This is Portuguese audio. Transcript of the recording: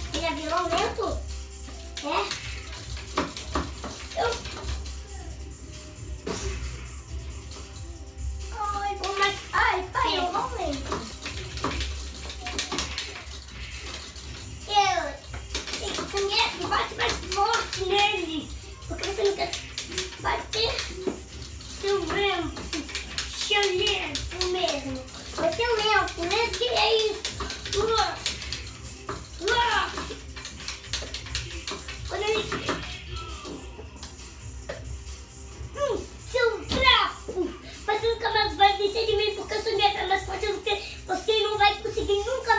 Ele é violento? É? Ai, pai, eu não lembro. Você bate mais forte nele. Porque você não quer bater seu lento. Seu lento mesmo. Vai ser lento, né? Que é isso? Quando ele... seu trapo! Você nunca mais vai vencer de mim porque eu sou minha mais forte do que você não vai conseguir nunca